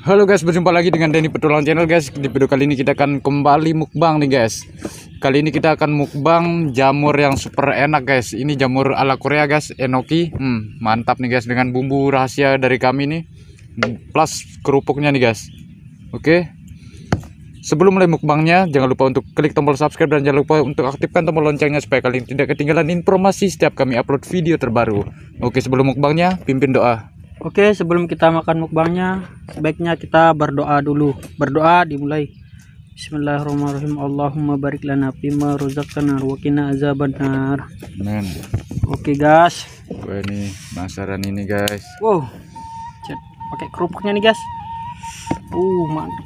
Halo guys, berjumpa lagi dengan Denny Petualangan Channel guys. Di video kali ini kita akan kembali mukbang nih guys. Kali ini kita akan mukbang jamur yang super enak guys. Ini jamur ala Korea guys, enoki. Mantap nih guys, dengan bumbu rahasia dari kami nih, plus kerupuknya nih guys. Oke. Sebelum mulai mukbangnya, jangan lupa untuk klik tombol subscribe dan jangan lupa untuk aktifkan tombol loncengnya supaya kalian tidak ketinggalan informasi setiap kami upload video terbaru. Oke, sebelum mukbangnya, pimpin doa. Oke, sebelum kita makan mukbangnya, sebaiknya kita berdoa dulu. Berdoa dimulai. Bismillahirrahmanirrahim. Allahumma barik lana fima razaqtana wa qina azabannar. Amin. Oke, guys. Gue nih penasaran ini guys. Wow. Pakai kerupuknya nih, guys. Mantap.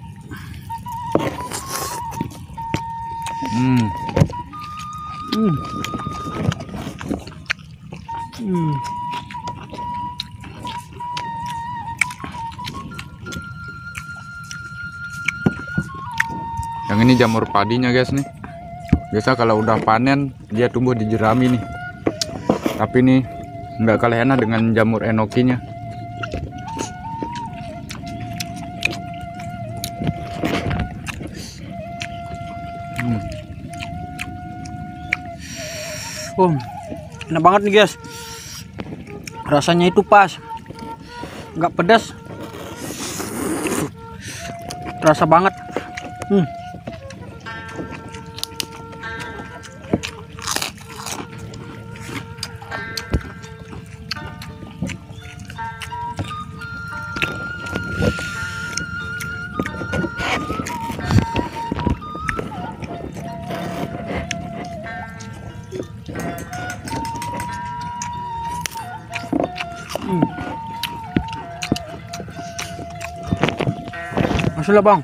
Yang ini jamur padinya guys nih. Biasa kalau udah panen dia tumbuh di jerami nih. Tapi nih nggak kalah enak dengan jamur enokinya. Enak banget nih, guys. Rasanya itu pas. Nggak pedas. Terasa banget. Masuk bang.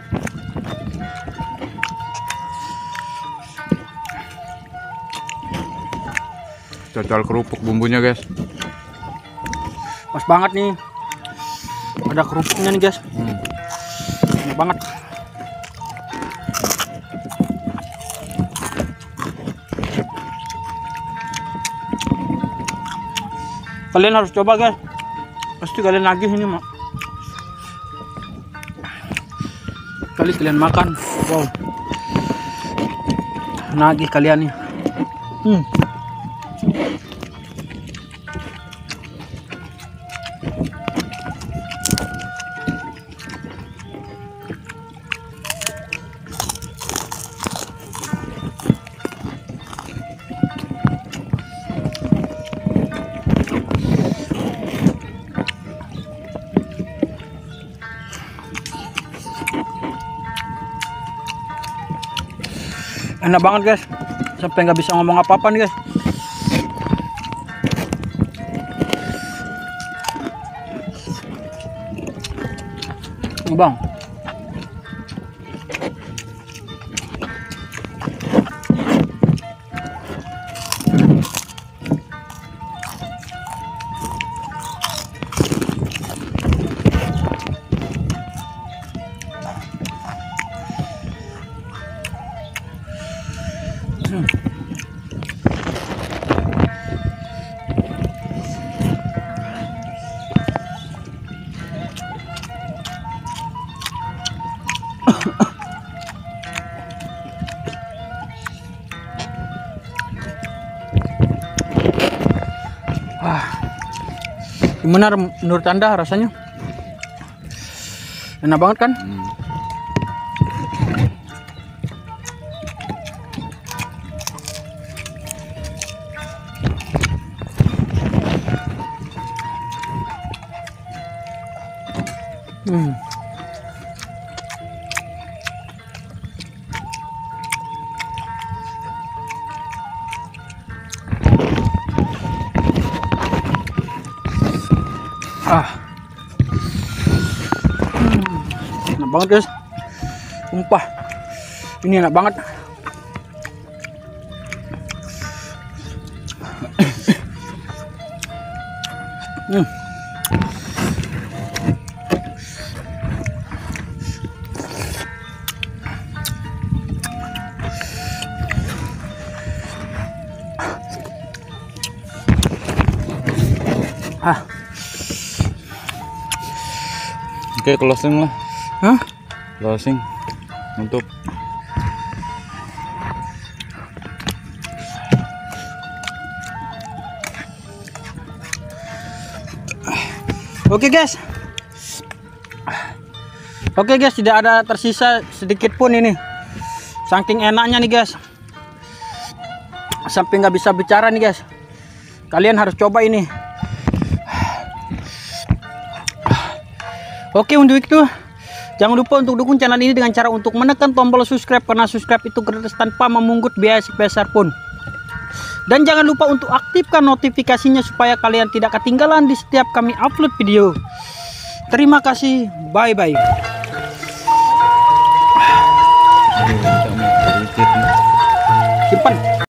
Cocol kerupuk bumbunya guys. Pas banget nih. Ada kerupuknya nih guys. Enak banget. Kalian harus coba guys. Pasti kalian nagih ini mak. Kali kalian makan, wow, nagih kalian nih. Enak banget guys, sampai nggak bisa ngomong apa-apa nih guys. Bang, gimana menurut Anda rasanya? Enak banget kan? Enak banget guys, sumpah ini enak banget. Oke, closing lah. Hah? Closing. Untuk Oke guys. Oke guys, tidak ada tersisa sedikit pun ini. Saking enaknya nih guys. Sampai nggak bisa bicara nih guys. Kalian harus coba ini. Oke, untuk itu jangan lupa untuk dukung channel ini dengan cara untuk menekan tombol subscribe, karena subscribe itu gratis tanpa memungut biaya sebesar pun. Dan jangan lupa untuk aktifkan notifikasinya supaya kalian tidak ketinggalan di setiap kami upload video. Terima kasih, bye bye. Simpan.